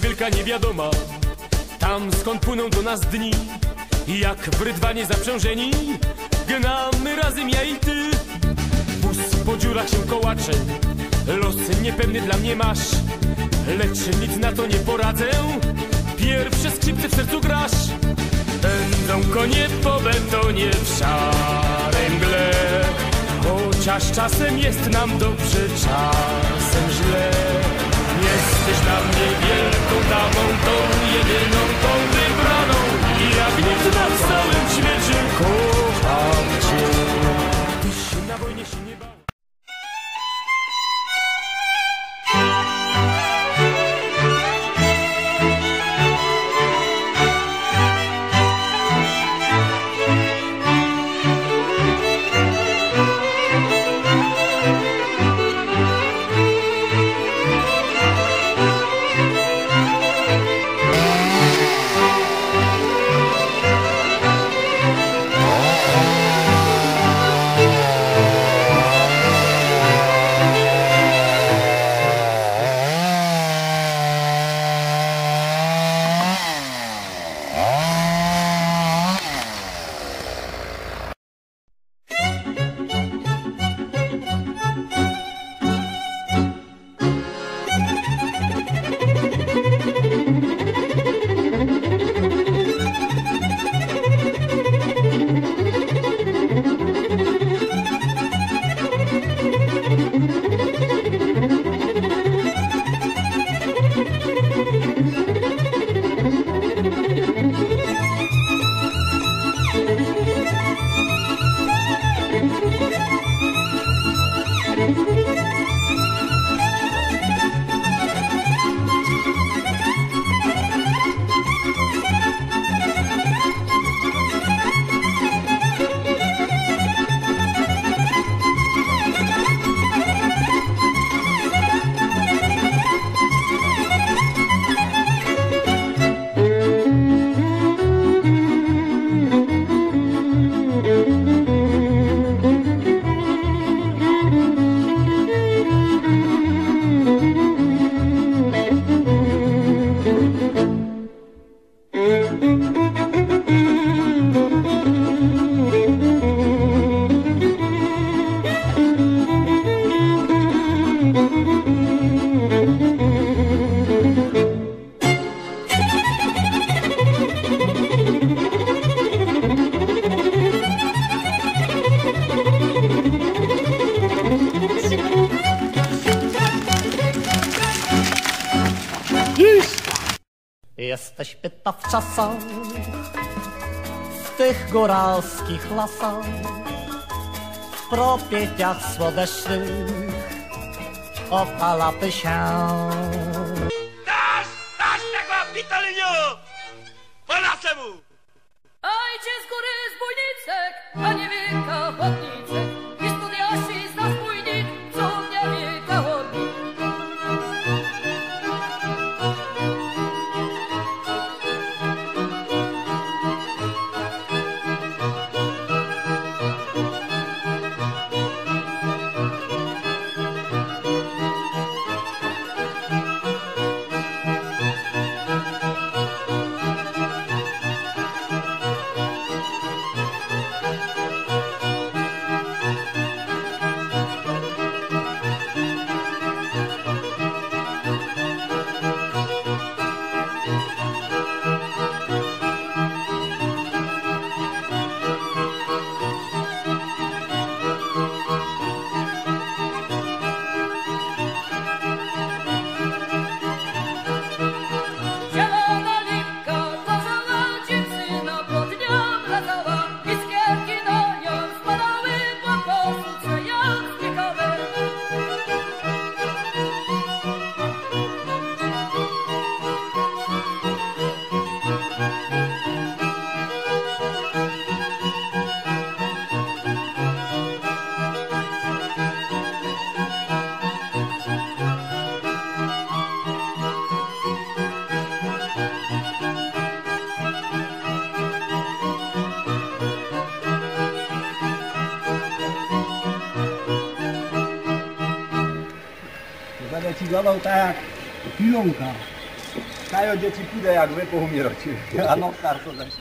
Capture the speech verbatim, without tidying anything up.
wielka niewiadoma. Tam skąd płyną do nas dni, jak w rydwanie zaprzężeni, gnamy razem ja i ty. Wóz po dziurach się kołacze, los niepewny dla mnie masz, lecz nic na to nie poradzę, pierwsze skrzypce w sercu grasz. Pędzą konie po betonie w szarym mgle, chociaż czasem jest nam dobrze, czasem źle. Jesteś dla mnie wielką damą, tą jedyną, tą wybraną, i jak nikt na całym świecie kocham cię. Tyś na wojnie się nie bał. Jesteś pyta w czasach, w tych góralskich lasach, w propieciach słonecznych opalamy się. Dasz, dasz tego pitoliniu! Po naszemu! Ojciec z góry zbójnicek, a nie wielka ochotnicek, i studiaści zna spójnik, co mnie wielka ochotnik. Będę ci dawał tak jak pilonka. Najo dzieci pójdę jak wy poumierocie. A no starko zaś.